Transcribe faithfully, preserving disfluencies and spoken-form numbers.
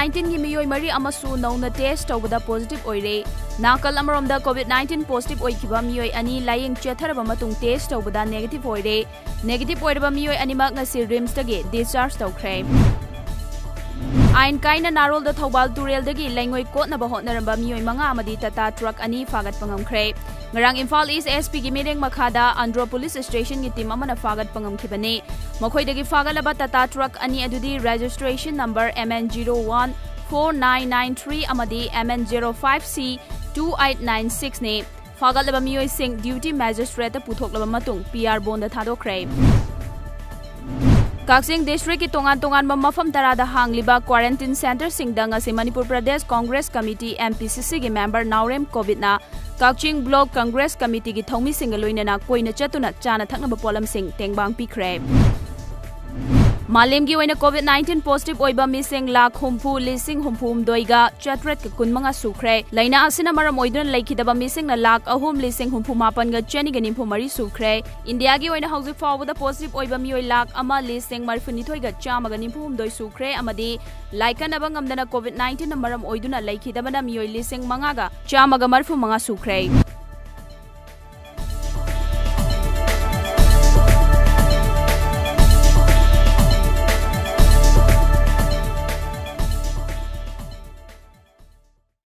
nineteen की मियोय मरी अमसु नौना टेस्ट तौबदा पॉजिटिव ओइरे नाकल अमरोमदा कोविड नाइनटीन पॉजिटिव ओइखिबा मियोय अनि लायिंग चेथरबा मतुंग टेस्ट तौबदा नेगेटिव ओइरे नेगेटिव ओइरबा मियोय अनिमक ngasi रिम्स दगे डिस्चार्ज तौख्रे आइन काइना नारोल द थौबाल तुरेल दगी लैंगोय कोटनबा होटनरबा मियोय मंगा अमदी टाटा ट्रक अनि फागत पंगमख्रे ngarang Imphal East S P gi mireng makhada Andhra Police Station gi team amana fagat pangamkhibane makhoi dagi fagalaba Tata truck ani adudi registration number M N zero one four nine nine three amadi M N zero five C two eight nine six ne fagalaba miyoi sing duty magistrate puthoklaba matung P R bond thadokre Kaksing district ki tongan tongan mafam tarada hangliba quarantine center singdang ase Manipur Pradesh Congress Committee M P C C gi member Naurem Covid na Kakching Block Congress Committee ki thongmi singa loinana koina chatuna chana thaknaba polam sing tengbang pikre Malim gi oina COVID nineteen positive oiba mising lakh humpu lising humpum doiga chatret ka kunmanga sukre laina asina maram oidun laikhidaba mising na lakh ahum lising humpu mapan ga chani ga nimpu mari sukre India gi oina hauzik forward positive oiba mioi lakh ama lising marfuni thoi ga chama ga nimpu hum doi sukre amadi laikan abang amdana COVID nineteen na maram oiduna laikhidaba na mioi lising manga ga chama ga marfu manga sukre